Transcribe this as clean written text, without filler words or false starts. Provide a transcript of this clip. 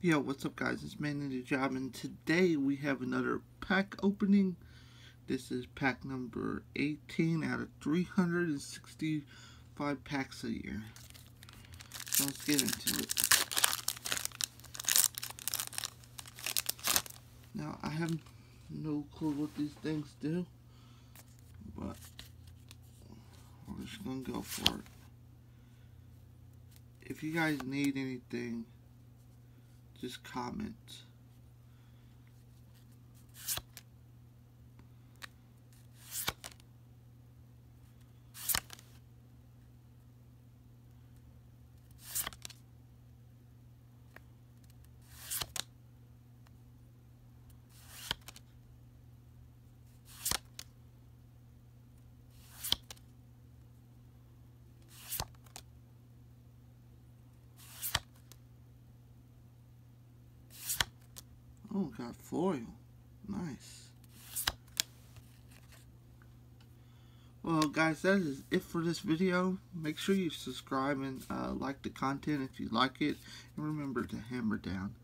Yo, what's up guys, it's manneedajob, and today we have another pack opening. This is pack number 18 out of 365 packs a year. So let's get into it. Now, I have no clue what these things do, but we're just gonna go for it. If you guys need anything, just comment. Oh, got foil. Nice. Well, guys, that is it for this video. Make sure you subscribe and like the content if you like it. And remember to hammer down.